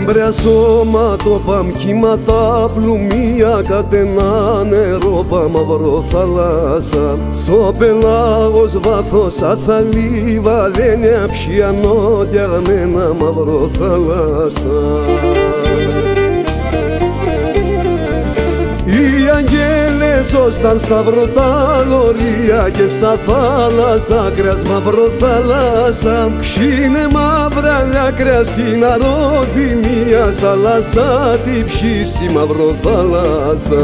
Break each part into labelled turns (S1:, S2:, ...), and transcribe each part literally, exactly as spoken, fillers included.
S1: Έμπρια σώματο παμ κύματα πλουμία κατένα νερό παμ μαύρο θάλασσα. Στο πελάγος βάθος αθαλίβα λένε αψιανό διαγμένα μαύρο θάλασσα. Οι αγγέλες ζώσταν στα βρωτά λωρία και στα θάλασσα κρέας μαύρο θάλασσα. Ξύνε μαύρα λάκρια συναρροδημία στα θάλασσα τη ψήση μαύρο θάλασσα.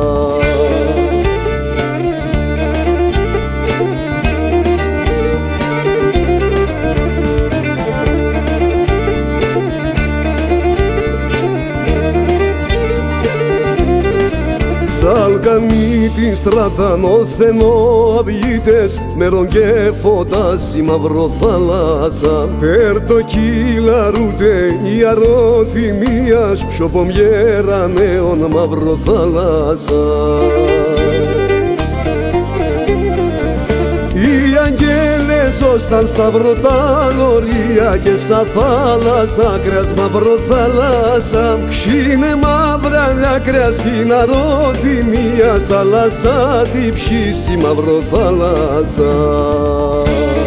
S1: Σαλκανίτη στράταν οθενό αυγίτες νερόν και φωτάζει μαύρο θάλασσα. Τέρτο κύλαρούτε η αρωθυμίας πιο πομιέρα νέον μαύρο θάλασσα. Οι αγγέλες ζώσταν στα βρωτά λωρία και στα θάλασσα κρέας μαύρο θάλασσα. Ξύνε μαύρα λάκρια συναρροδημία στα θάλασσα τη ψήση μαύρο θάλασσα.